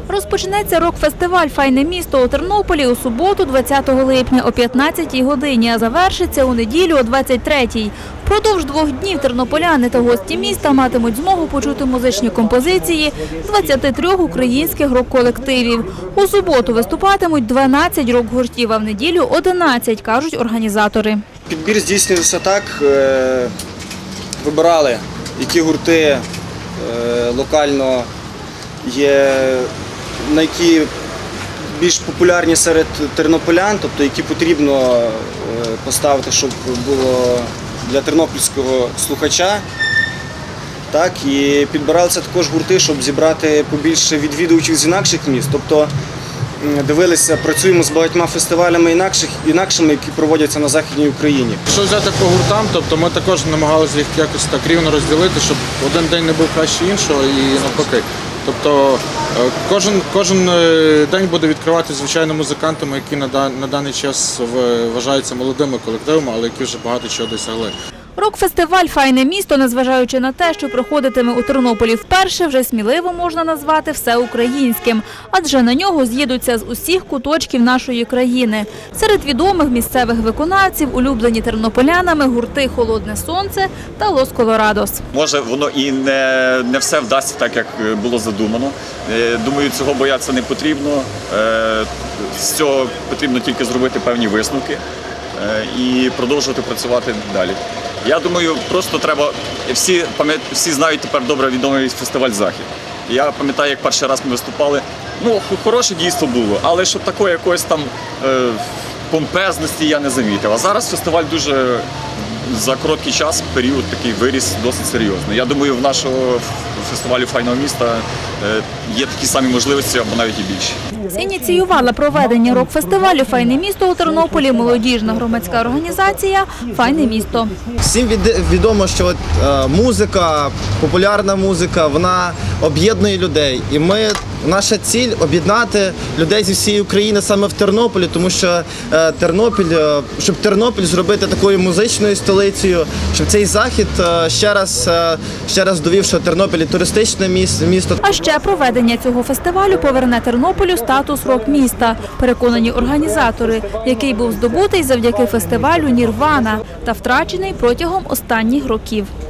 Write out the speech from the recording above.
Розпочнеться рок-фестиваль «Файне місто» у Тернополі у суботу, 20 липня о 15-й годині, а завершиться у неділю о 23-й. Впродовж 2 днів тернополяни та гості міста матимуть змогу почути музичні композиції 23 українських рок-колективів. У суботу виступатимуть 12 рок-гуртів, а в неділю – 11, кажуть організатори. Підбір здійснювався так, вибирали, які гурти локально є, на які більш популярні серед тернополян, тобто які потрібно поставити, щоб було для тернопільського слухача. Так, і підбиралися також гурти, щоб зібрати побільше відвідувачів з інакших міст. Тобто дивилися, працюємо з багатьма фестивалями інакшими, які проводяться на Західній Україні. Якщо взяти по гуртам, тобто ми також намагалися їх якось так рівно розділити, щоб один день не був краще іншого і навпаки. Тобто кожен день буде відкривати, звичайно, музикантами, які на даний час вважаються молодими колективами, але які вже багато чого досягли. Рок-фестиваль «Файне місто», незважаючи на те, що проходитиме у Тернополі вперше, вже сміливо можна назвати всеукраїнським, адже на нього з'їдуться з усіх куточків нашої країни. Серед відомих місцевих виконавців улюблені тернополянами гурти «Холодне сонце» та «Лос Колорадос». Може, воно і не все вдасться так, як було задумано. Думаю, цього боятися не потрібно. З цього потрібно тільки зробити певні висновки і продовжувати працювати далі. Я думаю, просто треба, всі знають тепер добре відомий фестиваль «Захід». Я пам'ятаю, як перший раз ми виступали, хороше дійство було, але щоб такої якоїсь там помпезності я не замітив. А зараз фестиваль дуже за короткий час, період такий виріс досить серйозно. Я думаю, в нашого фестивалю «Файного міста» є такі самі можливості, або навіть і більші. Ініціювала проведення рок-фестивалю «Файне місто» у Тернополі молодіжна громадська організація «Файне місто». Всім відомо, що музика, популярна музика, вона об'єднує людей. І наша ціль – об'єднати людей зі всієї України саме в Тернополі, тому що щоб Тернопіль зробити такою музичною столицею, щоб цей захід ще раз довів, що Тернопіль – туристичне місто. А ще проведення цього фестивалю поверне Тернополю статус рок-міста, переконані організатори, який був здобутий завдяки фестивалю «Нірвана» та втрачений протягом останніх років.